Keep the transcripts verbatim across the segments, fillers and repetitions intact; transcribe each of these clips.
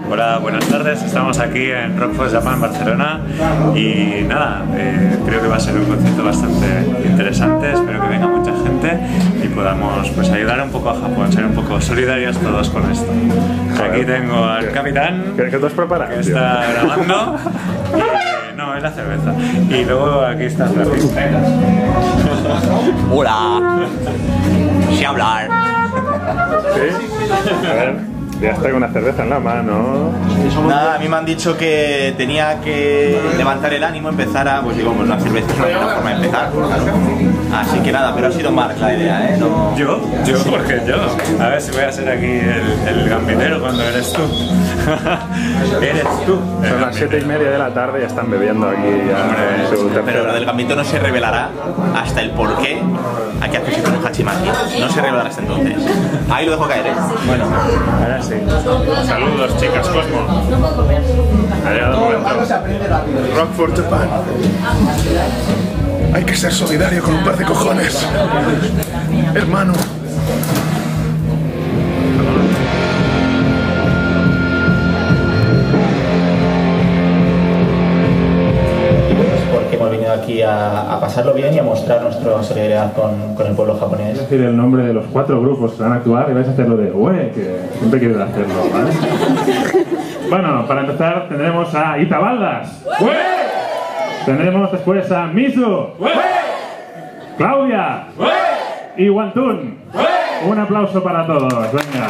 Hola, buenas tardes. Estamos aquí en Rockfest Japan, Barcelona, y nada, eh, creo que va a ser un concierto bastante interesante. Espero que venga mucha gente y podamos pues ayudar un poco a Japón, ser un poco solidarios todos con esto. Aquí tengo al capitán, ¿Qué, qué te has preparado, que está grabando. Y, no, es la cerveza. Y luego aquí está Flappy. Hola. Sé hablar. ¿Sí? A ver. Ya está con una cerveza en la mano. Nada, a mí me han dicho que tenía que levantar el ánimo, empezar a, pues digo, pues una cerveza es una buena forma de empezar, claro. Así que nada, pero ha sido Mark la idea, ¿eh? No... ¿Yo? ¿Yo? ¿Por qué yo? A ver si voy a ser aquí el, el gambitero cuando eres tú. Eres tú. Son las siete y media de la tarde y ya están bebiendo aquí ya en su tercera. Pero lo del gambito no se revelará hasta el porqué a qué hace con un hachimaki. No se revelará hasta entonces. Ahí lo dejo caer, ¿eh? Bueno, ahora sí. Saludos, chicas, Cosmo. Ha llegado el momento. Rock for Japan. Hay que ser solidario con un par de cojones. Hermano. Porque hemos venido aquí a, a pasarlo bien y a mostrar nuestra solidaridad con, con el pueblo japonés. Es decir, el nombre de los cuatro grupos que van a actuar y vais a hacerlo de Ue, que siempre quieres hacerlo, ¿vale? Bueno, para empezar tendremos a Itabaldas. ¡Ue! Tendremos después a Mizu. ¡Ue! Claudia. ¡Ue! Y Wantun. ¡Ue! Un aplauso para todos, venga.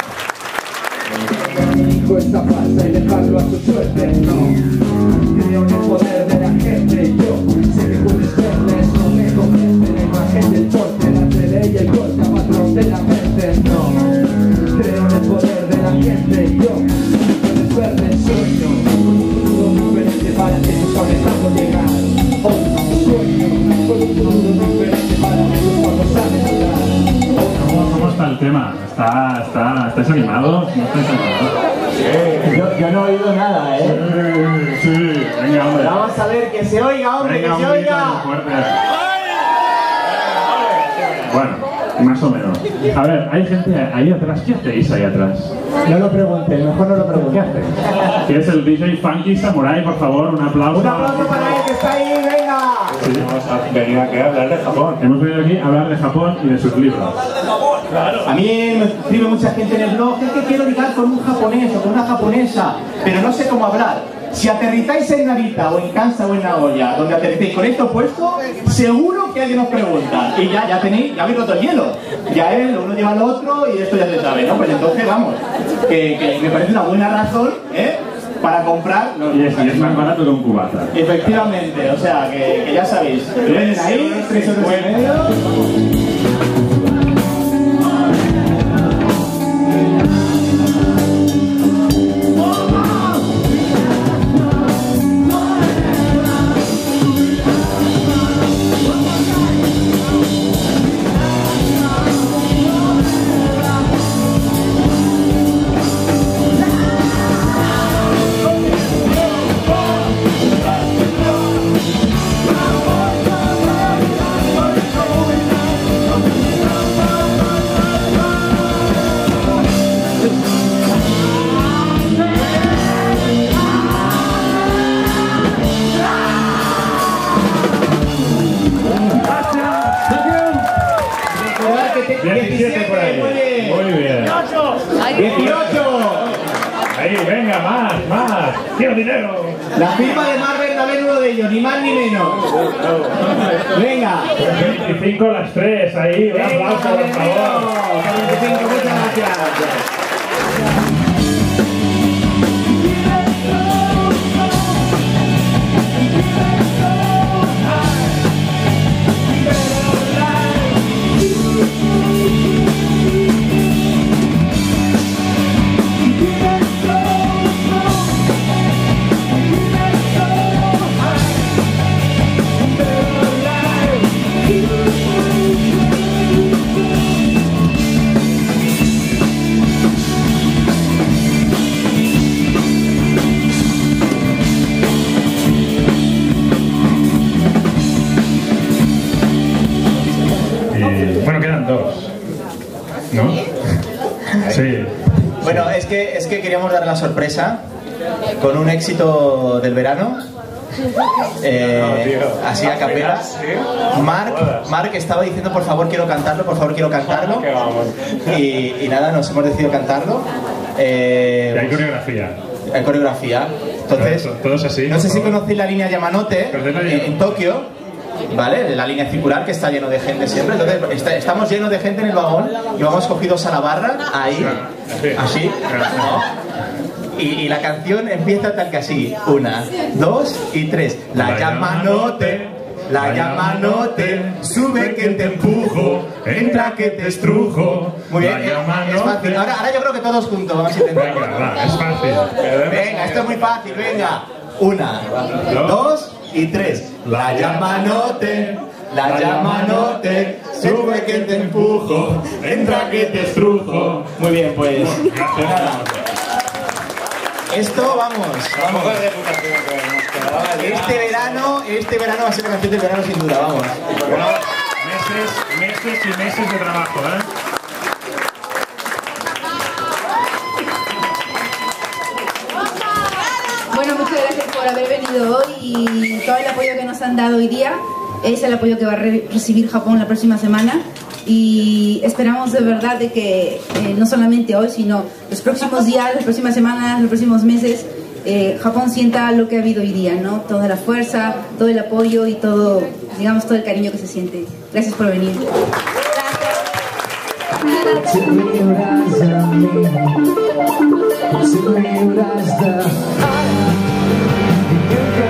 Cuesta falsa y dejarlo a su suerte, no. Creo en el poder de la gente y yo sé que puedes verles, no me convence la imagen del porte, la tele y el golpe, patrón de la mente, no. Creo en el poder de la gente y yo puedes verles, sueño con un mundo diferente para que nos conectamos llegar. Oh, sueño con un mundo diferente para que nos cuando salen atrás. ¿Cómo, ¿Cómo está el tema? ¿Está, está, ¿Estáis animados? ¿No estáis animados? Yo, yo no he oído nada, ¿eh? Sí, sí, venga, hombre. Vamos a ver, que se oiga, hombre, Venga, que se un grito oiga. fuerte. Bueno, más o menos. A ver, hay gente ahí atrás. ¿Qué hacéis ahí atrás? No lo pregunte, mejor no lo pregunte. ¿Qué hacéis? ¿Quién es el D J Funky Samurai? Por favor, un aplauso. Un aplauso para él que está ahí, venga. Sí, hemos venido aquí a hablar de Japón. Hemos venido aquí a hablar de Japón y de sus libros. A mí me escribe mucha gente en el blog, es que quiero ligar con un japonés o con una japonesa, pero no sé cómo hablar. Si aterrizáis en Narita o en Kansa o en Nagoya, donde aterricéis con esto puesto, seguro que alguien os pregunta. Y ya, ya tenéis, ya habéis roto el hielo. Ya es, uno lleva al otro y esto ya se sabe, ¿no? Pues entonces, vamos, que, que me parece una buena razón, ¿eh? Para comprar. No, y, es, y es más barato que un cubata. Efectivamente, o sea, que, que ya sabéis. Vienen ahí, tres euros y medio. diecisiete por ahí. Muy bien. dieciocho. Ahí, venga, más, más. Quiero dinero. La firma de Marvel también uno de ellos, ni más ni menos. Venga. veinticinco las tres, ahí. Un aplauso, por favor. veinticinco, muchas gracias. Sí. Bueno, es que, es que queríamos dar la sorpresa con un éxito del verano. Eh, así a capela. Marc, Marc estaba diciendo por favor quiero cantarlo, por favor quiero cantarlo. Y, y nada, nos hemos decidido cantarlo. Eh, Y hay coreografía. Hay coreografía. Entonces, todos así. no sé si conocéis la línea Yamanote en, en Tokio, ¿vale? La línea circular que está lleno de gente siempre. Entonces, está, estamos llenos de gente en el vagón y vamos cogidos a la barra, ahí, así, ¿no? Y, y la canción empieza tal que así. Una, dos y tres. La Yamanote, la Yamanote, sube que te empujo, entra que te estrujo. Muy bien, es fácil. Ahora, ahora yo creo que todos juntos vamos a intentar. Venga, va, es fácil. Venga, esto es muy fácil, venga. Una, dos y tres. La Yamanote, la Yamanote, sube que te empujo, entra que te estrujo. Muy bien, pues. pues nada. Esto, vamos, vamos. Este verano, este verano va a ser la canción del verano sin duda, vamos. Bueno, meses, meses y meses de trabajo, ¿eh? Bueno, muchas gracias por haber venido hoy y todo el apoyo que nos han dado hoy día es el apoyo que va a re recibir Japón la próxima semana. Y esperamos de verdad de que eh, no solamente hoy, sino los próximos días, las próximas semanas, los próximos meses, eh, Japón sienta lo que ha habido hoy día, ¿no? Toda la fuerza, todo el apoyo y todo, digamos, todo el cariño que se siente. Gracias por venir. Gracias.